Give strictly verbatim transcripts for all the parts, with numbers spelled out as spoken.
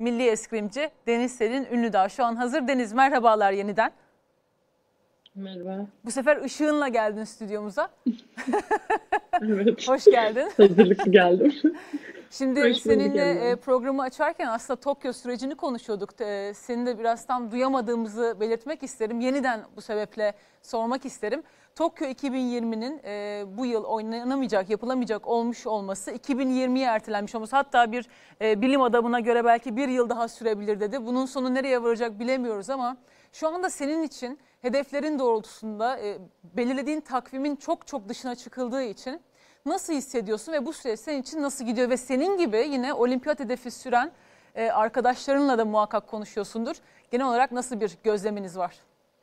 milli eskrimci Deniz Selin Ünlüdağ şu an hazır. Deniz, merhabalar yeniden. Merhaba. Bu sefer ışığınla geldin stüdyomuza. Evet. Hoş geldin. Hazırlıklı geldim. Şimdi Hoş bulduk seninle e, Emre. programı açarken aslında Tokyo sürecini konuşuyorduk. E, seni de biraz tam duyamadığımızı belirtmek isterim. Yeniden bu sebeple sormak isterim. Tokyo iki bin yirminin e, bu yıl oynanamayacak, yapılamayacak olmuş olması, iki bin yirmiye ertelenmiş olması, hatta bir e, bilim adamına göre belki bir yıl daha sürebilir dedi. Bunun sonu nereye varacak bilemiyoruz ama şu anda senin için hedeflerin doğrultusunda e, belirlediğin takvimin çok çok dışına çıkıldığı için nasıl hissediyorsun ve bu süreç senin için nasıl gidiyor? Ve senin gibi yine olimpiyat hedefi süren e, arkadaşlarınla da muhakkak konuşuyorsundur. Genel olarak nasıl bir gözleminiz var?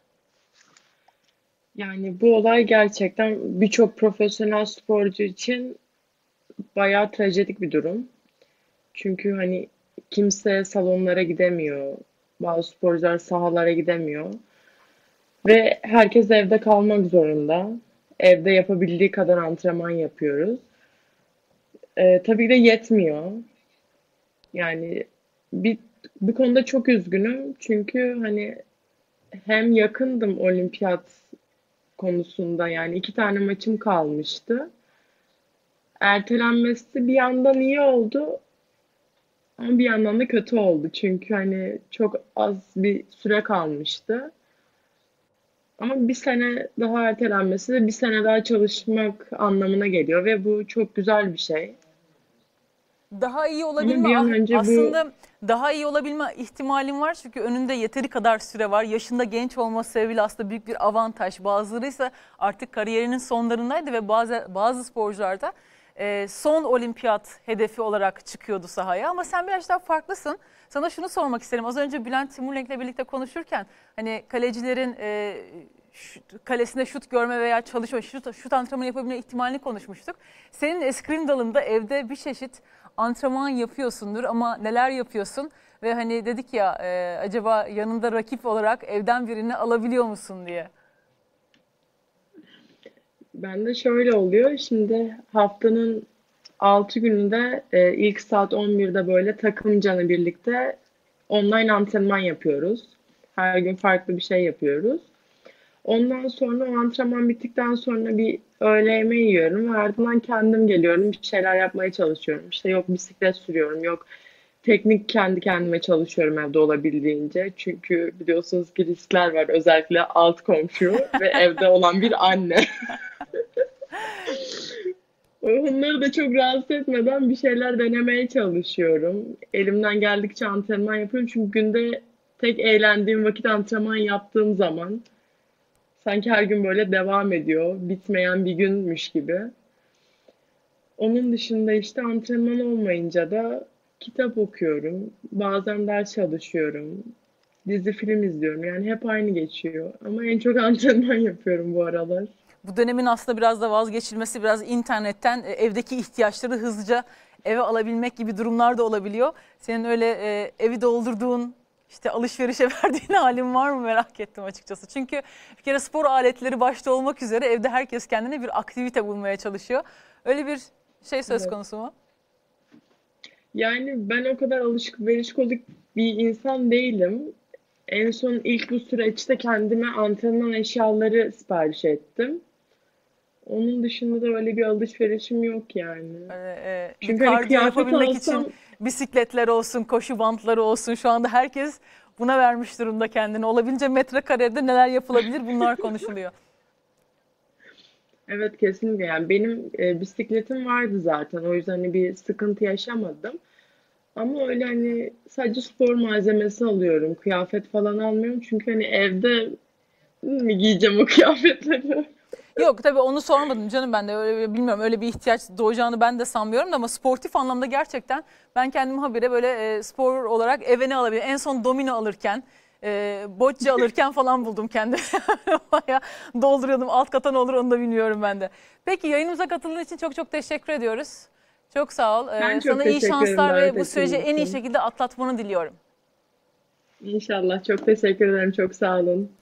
Yani bu olay gerçekten birçok profesyonel sporcu için bayağı trajedik bir durum. Çünkü hani kimse salonlara gidemiyor. Bazı sporcular sahalara gidemiyor. Ve herkes evde kalmak zorunda. Evde yapabildiği kadar antrenman yapıyoruz. Ee, tabii ki de yetmiyor. Yani bir, bu konuda çok üzgünüm. Çünkü hani hem yakındım olimpiyat konusunda, yani iki tane maçım kalmıştı. Ertelenmesi bir yandan iyi oldu ama bir yandan da kötü oldu. Çünkü hani çok az bir süre kalmıştı. Ama bir sene daha ertelenmesi de bir sene daha çalışmak anlamına geliyor ve bu çok güzel bir şey. Daha iyi Ama olabilme bir an ah- önce bu aslında daha iyi olabilme ihtimalin var çünkü önünde yeteri kadar süre var. Yaşında genç olması sebebiyle aslında büyük bir avantaj. Bazıları ise artık kariyerinin sonlarındaydı ve bazı bazı sporcular da e, son olimpiyat hedefi olarak çıkıyordu sahaya. Ama sen biraz daha farklısın. Sana şunu sormak isterim. Az önce Bülent Timurlenk'le birlikte konuşurken hani kalecilerin e, şut- kalesinde şut görme veya çalışma, şut, şut antrenmanı yapabilme ihtimalini konuşmuştuk. Senin eskrim dalında evde bir çeşit antrenman yapıyorsundur ama neler yapıyorsun? Ve hani dedik ya e, acaba yanında rakip olarak evden birini alabiliyor musun diye. bende şöyle oluyor. Şimdi haftanın altı gününde e, ilk saat on birde böyle takımcanı birlikte online antrenman yapıyoruz. Her gün farklı bir şey yapıyoruz. Ondan sonra o antrenman bittikten sonra bir öğle yemeği yiyorum ve ardından kendim geliyorum. Bir şeyler yapmaya çalışıyorum. İşte yok bisiklet sürüyorum, yok teknik kendi kendime çalışıyorum evde olabildiğince. Çünkü biliyorsunuz ki riskler var. Özellikle alt komşu ve evde olan bir anne. Onları da çok rahatsız etmeden bir şeyler denemeye çalışıyorum. Elimden geldikçe antrenman yapıyorum. Çünkü günde tek eğlendiğim vakit antrenman yaptığım zaman sanki her gün böyle devam ediyor. Bitmeyen bir günmüş gibi. Onun dışında işte antrenman olmayınca da kitap okuyorum. Bazen ders çalışıyorum. Dizi film izliyorum. Yani hep aynı geçiyor. Ama en çok antrenman yapıyorum bu aralar. Bu dönemin aslında biraz da vazgeçilmesi, biraz internetten e, evdeki ihtiyaçları hızlıca eve alabilmek gibi durumlar da olabiliyor. Senin öyle e, evi doldurduğun, işte alışverişe verdiğin halin var mı merak ettim açıkçası. Çünkü bir kere spor aletleri başta olmak üzere evde herkes kendine bir aktivite bulmaya çalışıyor. Öyle bir şey söz Evet. konusu mu? Yani ben o kadar alışverişkolik bir insan değilim. En son ilk bu süreçte kendime antrenman eşyaları sipariş ettim. Onun dışında da öyle bir alışverişim yok yani. Böyle, e, bir Çünkü hani kardiyo kıyafet yapabilmek için alsam bisikletler olsun, koşu bantları olsun. Şu anda herkes buna vermiş durumda kendini. Olabildiğince metrekarede neler yapılabilir bunlar konuşuluyor. evet, kesinlikle, yani benim e, bisikletim vardı zaten, o yüzden hani bir sıkıntı yaşamadım. Ama öyle hani sadece spor malzemesi alıyorum. Kıyafet falan almıyorum. Çünkü hani evde mi giyeceğim o kıyafetleri? Yok tabii onu sormadım canım, ben de öyle bilmiyorum, öyle bir ihtiyaç doğacağını ben de sanmıyorum da ama sportif anlamda gerçekten ben kendimi habire böyle e, spor olarak eve ne alabilirim? En son domino alırken, e, bocce alırken falan buldum kendimi. Bayağı dolduruyordum, alt kata ne olur onu da bilmiyorum ben de. Peki yayınımıza katıldığın için çok çok teşekkür ediyoruz. Çok sağ ol. Ben E, çok sana iyi teşekkür ederim şanslar davet ve bu süreci ettiğiniz en iyi için. şekilde atlatmanı diliyorum. İnşallah. Çok teşekkür ederim. Çok sağ olun.